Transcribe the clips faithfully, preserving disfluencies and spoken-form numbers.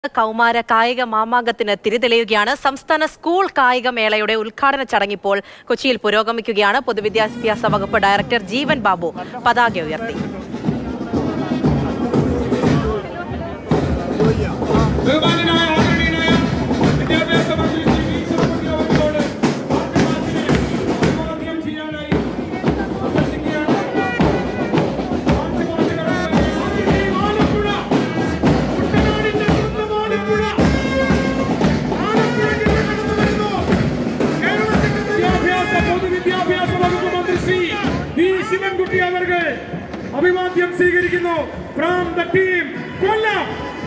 കൗമാര കായിക മാമാങ്കത്തിന് തിരിതെളിയുകയാണ്. സംസ്ഥാന സ്കൂൾ കായിക മേളയുടെ ഉദ്ഘാടന ചടങ്ങിപ്പോൾ കൊച്ചിയിൽ പുരോഗമിക്കുകയാണ്. പൊതുവിദ്യാഭ്യാസ വകുപ്പ് ഡയറക്ടർ ജീവൻ ബാബു പതാക ഉയർത്തി. അഭിവാദ്യം സ്വീകരിക്കുന്നു from the team Kollam.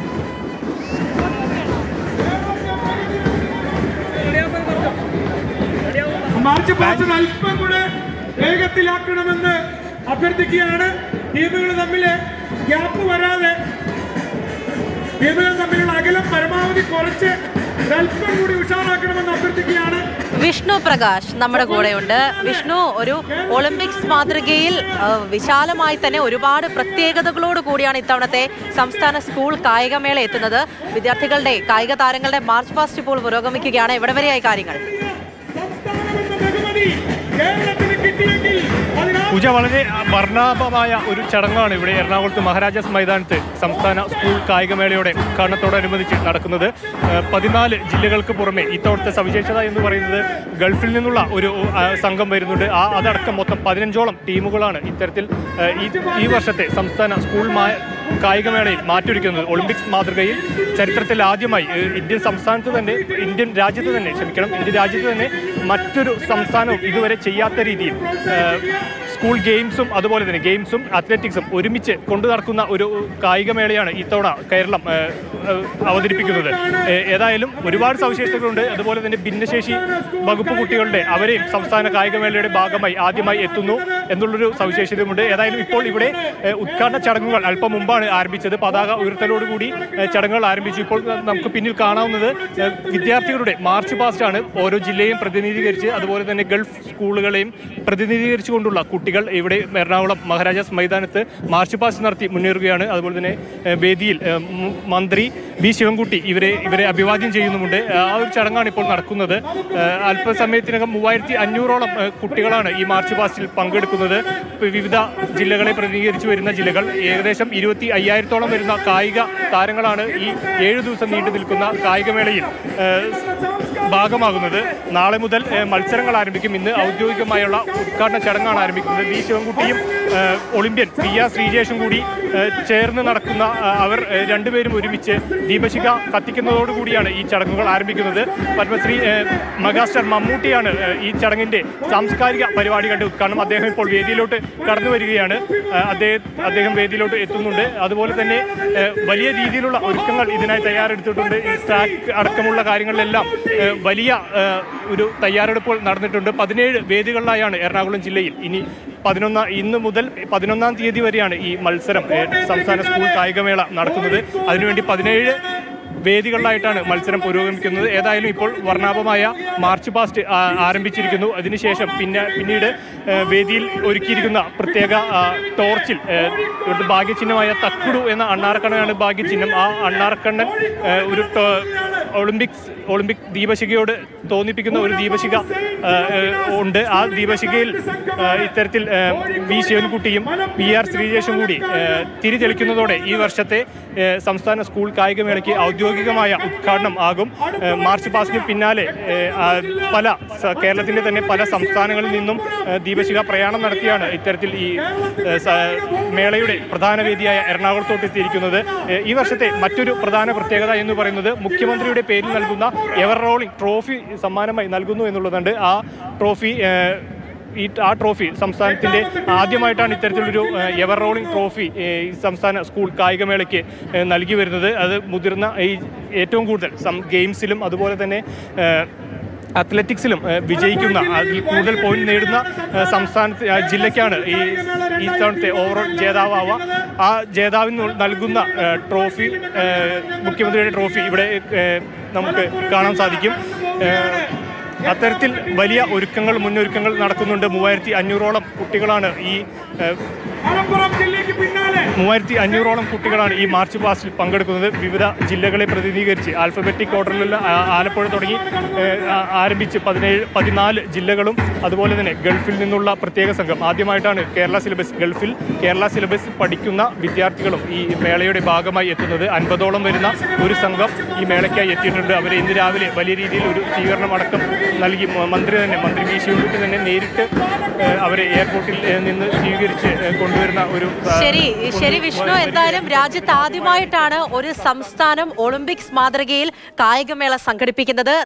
March pass അല്പം കൂടെ വേഗത്തിലാക്കണമെന്ന് അഭ്യർത്ഥിക്കുകയാണ്. ടീമുകൾ തമ്മിൽ ഗ്യാപ്പ് വരാതെ ടീമുകൾ തമ്മിലുള്ള അകലം പരമാവധി കുറച്ച് അല്പം കൂടി ഉഷാറാക്കണമെന്ന് അഭ്യർത്ഥിക്കുകയാണ്. വിഷ്ണു പ്രകാശ് നമ്മുടെ കൂടെയുണ്ട്. വിഷ്ണു, ഒരു ഒളിമ്പിക്സ് മാതൃകയിൽ വിശാലമായി തന്നെ ഒരുപാട് പ്രത്യേകതകളോട് കൂടിയാണ് ഇത്തവണത്തെ സംസ്ഥാന സ്കൂൾ കായികമേള എത്തുന്നത്. വിദ്യാർത്ഥികളുടെ കായിക താരങ്ങളുടെ മാർച്ച് പാസ്റ്റ് ഇപ്പോൾ പുരോഗമിക്കുകയാണ്. എവിടെ വരെയായി കാര്യങ്ങൾ? പൂജ, വളരെ വർണ്ണാഭമായ ഒരു ചടങ്ങാണ് ഇവിടെ എറണാകുളത്ത് മഹാരാജാസ് മൈതാനത്ത് സംസ്ഥാന സ്കൂൾ കായികമേളയുടെ ഉദ്ഘാടനത്തോടനുബന്ധിച്ച് നടക്കുന്നത്. പതിനാല് ജില്ലകൾക്ക് പുറമെ ഇത്തവണത്തെ സവിശേഷത എന്ന് പറയുന്നത് ഗൾഫിൽ നിന്നുള്ള ഒരു സംഘം വരുന്നുണ്ട്. ആ അതടക്കം മൊത്തം പതിനഞ്ചോളം ടീമുകളാണ് ഇത്തരത്തിൽ ഈ ഈ വർഷത്തെ സംസ്ഥാന സ്കൂൾ കായികമേളയിൽ മാറ്റൊരുക്കുന്നത്. ഒളിമ്പിക്സ് മാതൃകയിൽ ചരിത്രത്തിൽ ആദ്യമായി ഇന്ത്യൻ സംസ്ഥാനത്ത് തന്നെ ഇന്ത്യൻ രാജ്യത്ത് തന്നെ ക്ഷമിക്കണം ഇന്ത്യൻ രാജ്യത്ത് തന്നെ മറ്റൊരു സംസ്ഥാനവും ഇതുവരെ ചെയ്യാത്ത രീതിയിൽ സ്കൂൾ ഗെയിംസും അതുപോലെ തന്നെ ഗെയിംസും അത്ലറ്റിക്സും ഒരുമിച്ച് കൊണ്ടു നടക്കുന്ന ഒരു കായികമേളയാണ് ഇത്തവണ കേരളം അവതരിപ്പിക്കുന്നത്. ഏതായാലും ഒരുപാട് സവിശേഷതകളുണ്ട്. അതുപോലെ തന്നെ ഭിന്നശേഷി വകുപ്പ് കുട്ടികളുടെ അവരെയും സംസ്ഥാന കായികമേളയുടെ ഭാഗമായി ആദ്യമായി എത്തുന്നു എന്നുള്ളൊരു സവിശേഷതയുമുണ്ട്. ഏതായാലും ഇപ്പോൾ ഇവിടെ ഉദ്ഘാടന ചടങ്ങുകൾ അല്പം മുമ്പാണ് ആരംഭിച്ചത്. പതാക ഉയർത്തലോടുകൂടി ചടങ്ങുകൾ ആരംഭിച്ചു. ഇപ്പോൾ നമുക്ക് പിന്നിൽ കാണാവുന്നത് വിദ്യാർത്ഥികളുടെ മാർച്ച് പാസ്റ്റാണ്. ഓരോ ജില്ലയും പ്രതിനിധീകരിച്ച് അതുപോലെ തന്നെ ഗൾഫ് സ്കൂളുകളെയും പ്രതിനിധീകരിച്ചുകൊണ്ടുള്ള കുട്ടികൾ ഇവിടെ എറണാകുളം മഹാരാജാസ് മൈതാനത്ത് മാർച്ച് പാസ്റ്റ് നടത്തി മുന്നേറുകയാണ്. അതുപോലെ തന്നെ വേദിയിൽ മന്ത്രി വി ശിവൻകുട്ടി ഇവരെ ഇവരെ അഭിവാദ്യം ചെയ്യുന്നുമുണ്ട്. ആ ഒരു ചടങ്ങാണ് ഇപ്പോൾ നടക്കുന്നത്. അല്പസമയത്തിനകം മൂവായിരത്തി അഞ്ഞൂറോളം കുട്ടികളാണ് ഈ മാർച്ച് പാസ്റ്റിൽ പങ്കെടുക്കുന്നത്. വിവിധ ജില്ലകളെ പ്രതിനിധീകരിച്ച് വരുന്ന ജില്ലകൾ ഏകദേശം ഇരുപത്തി അയ്യായിരത്തോളം വരുന്ന കായിക താരങ്ങളാണ് ഈ ഏഴു ദിവസം നീണ്ടു നിൽക്കുന്ന കായികമേളയിൽ ഭാഗമാകുന്നത്. നാളെ മുതൽ മത്സരങ്ങൾ ആരംഭിക്കും. ഇന്ന് ഔദ്യോഗികമായുള്ള ഉദ്ഘാടന ചടങ്ങാണ് ആരംഭിക്കുന്നത്. വി ശിവൻകുട്ടിയും ഒളിമ്പ്യൻ പി ആർ ശ്രീജേഷും കൂടി ചേർന്ന് നടക്കുന്ന അവർ രണ്ടുപേരും ഒരുമിച്ച് ദീപശിഖ കത്തിക്കുന്നതോടുകൂടിയാണ് ഈ ചടങ്ങുകൾ ആരംഭിക്കുന്നത്. പത്മശ്രീ മെഗാസ്റ്റാർ മമ്മൂട്ടിയാണ് ഈ ചടങ്ങിൻ്റെ സാംസ്കാരിക പരിപാടികളുടെ ഉദ്ഘാടനം. അദ്ദേഹം ഇപ്പോൾ വേദിയിലോട്ട് കടന്നു വരികയാണ്. അദ്ദേഹം അദ്ദേഹം വേദിയിലോട്ട് എത്തുന്നുണ്ട്. അതുപോലെ തന്നെ വലിയ രീതിയിലുള്ള ഒരുക്കങ്ങൾ ഇതിനായി തയ്യാറെടുത്തിട്ടുണ്ട്. ഈ ട്രാക്ക് അടക്കമുള്ള കാര്യങ്ങളിലെല്ലാം വലിയ ഒരു തയ്യാറെടുപ്പുകൾ നടന്നിട്ടുണ്ട്. പതിനേഴ് വേദികളിലായാണ് എറണാകുളം ജില്ലയിൽ ഇനി പതിനൊന്നാം ഇന്ന് മുതൽ പതിനൊന്നാം തീയതി വരെയാണ് ഈ മത്സരം സംസ്ഥാന സ്കൂൾ കായികമേള നടക്കുന്നത്. അതിനുവേണ്ടി പതിനേഴ് വേദികളിലായിട്ടാണ് മത്സരം പുരോഗമിക്കുന്നത്. ഏതായാലും ഇപ്പോൾ വർണ്ണാഭമായ മാർച്ച് പാസ്റ്റ് ആരംഭിച്ചിരിക്കുന്നു. അതിനുശേഷം പിന്നെ പിന്നീട് വേദിയിൽ ഒരുക്കിയിരിക്കുന്ന പ്രത്യേക ടോർച്ചിൽ ഭാഗ്യചിഹ്നമായ തക്കുടു എന്ന അണ്ണാറക്കണ്ണനാണ് ഭാഗ്യചിഹ്നം. ആ അണ്ണാറക്കണ്ണൻ ഒരു ഒളിമ്പിക്സ് ഒളിമ്പിക് ദീപശിഖയോട് തോന്നിപ്പിക്കുന്ന ഒരു ദീപശിഖ ഉണ്ട്. ആ ദീപശിഖയിൽ ഇത്തരത്തിൽ വി ശിവൻകുട്ടിയും പി ആർ ശ്രീജേഷും കൂടി തിരിതെളിക്കുന്നതോടെ ഈ വർഷത്തെ സംസ്ഥാന സ്കൂൾ കായികമേളയ്ക്ക് ഔദ്യോഗികമായ ഉദ്ഘാടനം ആകും. മാർച്ച് പാസ്റ്റിന് പിന്നാലെ പല കേരളത്തിൻ്റെ തന്നെ പല സംസ്ഥാനങ്ങളിൽ നിന്നും ദീപശിഖ പ്രയാണം നടത്തിയാണ് ഇത്തരത്തിൽ ഈ മേളയുടെ പ്രധാന വേദിയായ എറണാകുളത്തോട്ട് എത്തിയിരിക്കുന്നത്. ഈ വർഷത്തെ മറ്റൊരു പ്രധാന പ്രത്യേകത എന്ന് പറയുന്നത് മുഖ്യമന്ത്രിയുടെ പേരിൽ നൽകുന്ന എവർ റോളിംഗ് ട്രോഫി സമ്മാനമായി നൽകുന്നു എന്നുള്ളതുണ്ട്. ആ ട്രോഫി ഈ ആ ട്രോഫി സംസ്ഥാനത്തിൻ്റെ ആദ്യമായിട്ടാണ് ഇത്തരത്തിലൊരു എവർ റോളിംഗ് ട്രോഫി ഈ സംസ്ഥാന സ്കൂൾ കായികമേളയ്ക്ക് നൽകി വരുന്നത്. അത് മുതിർന്ന ഈ ഏറ്റവും കൂടുതൽ സം ഗെയിംസിലും അതുപോലെ തന്നെ അത്ലറ്റിക്സിലും വിജയിക്കുന്ന അതിൽ കൂടുതൽ പോയിന്റ് നേടുന്ന സംസ്ഥാനത്ത് ജില്ലയ്ക്കാണ് ഈ ഈ തവണത്തെ ഓവറോൾ ജേതാവാവുക. ആ ജേതാവിന് നൽകുന്ന ട്രോഫി മുഖ്യമന്ത്രിയുടെ ട്രോഫി ഇവിടെ നമുക്ക് കാണാൻ സാധിക്കും. അത്തരത്തിൽ വലിയ ഒരുക്കങ്ങൾ മുന്നൊരുക്കങ്ങൾ നടക്കുന്നുണ്ട്. മൂവായിരത്തി അഞ്ഞൂറോളം കുട്ടികളാണ് ഈ മലപ്പുറം ജില്ലയ്ക്ക് പിന്നാലെ മൂവായിരത്തി അഞ്ഞൂറോളം കുട്ടികളാണ് ഈ മാർച്ച് പാസ്റ്റിൽ പങ്കെടുക്കുന്നത്. വിവിധ ജില്ലകളെ പ്രതിനിധീകരിച്ച് ആൽഫബറ്റിക് ഓർഡറിലുള്ള ആലപ്പുഴ തുടങ്ങി ആരംഭിച്ച് പതിനേഴ് പതിനാല് ജില്ലകളും അതുപോലെ തന്നെ ഗൾഫിൽ നിന്നുള്ള പ്രത്യേക സംഘം. ആദ്യമായിട്ടാണ് കേരള സിലബസ് ഗൾഫിൽ കേരള സിലബസ് പഠിക്കുന്ന വിദ്യാർത്ഥികളും ഈ മേളയുടെ ഭാഗമായി എത്തുന്നത്. അൻപതോളം വരുന്ന ഒരു സംഘം ഈ മേളയ്ക്കായി എത്തിയിട്ടുണ്ട്. അവരെ ഇന്ന് രാവിലെ വലിയ രീതിയിൽ ഒരു സ്വീകരണം അടക്കം നൽകി. മന്ത്രി തന്നെ മന്ത്രി വി ശിവൻകുട്ടി തന്നെ നേരിട്ട് അവരെ എയർപോർട്ടിൽ നിന്ന് സ്വീകരിച്ച് കൊണ്ടുവരുന്ന ഒരു ശരി ശരി വിഷ്ണു, എന്തായാലും രാജ്യത്ത് ആദ്യമായിട്ടാണ് ഒരു സംസ്ഥാനം ഒളിമ്പിക്സ് മാതൃകയിൽ കായികമേള സംഘടിപ്പിക്കുന്നത്.